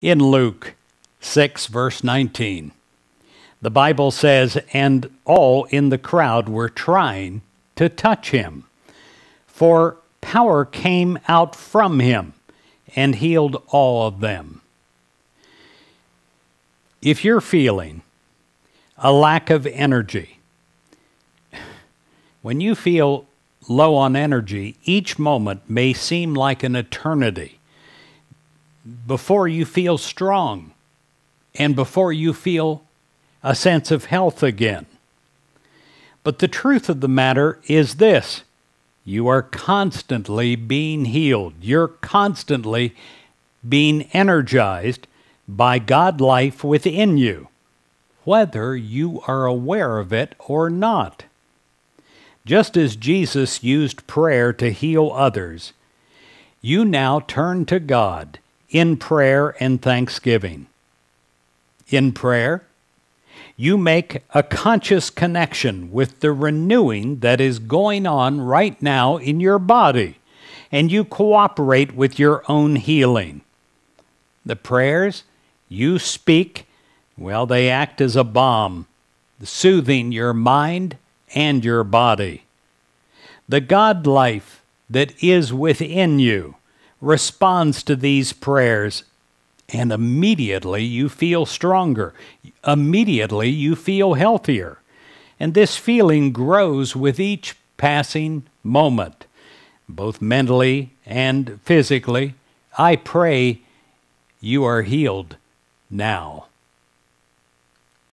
In Luke 6, verse 19, the Bible says, "And all in the crowd were trying to touch him, for power came out from him and healed all of them." If you're feeling a lack of energy, when you feel low on energy, each moment may seem like an eternity before you feel strong and before you feel a sense of health again. But the truth of the matter is this: you are constantly being healed. You're constantly being energized by God life within you, whether you are aware of it or not. Just as Jesus used prayer to heal others, you now turn to God in prayer and thanksgiving. In prayer, you make a conscious connection with the renewing that is going on right now in your body, and you cooperate with your own healing. The prayers you speak, well, they act as a balm, soothing your mind and your body. The God life that is within you responds to these prayers, and immediately you feel stronger. Immediately you feel healthier. And this feeling grows with each passing moment, both mentally and physically. I pray you are healed now.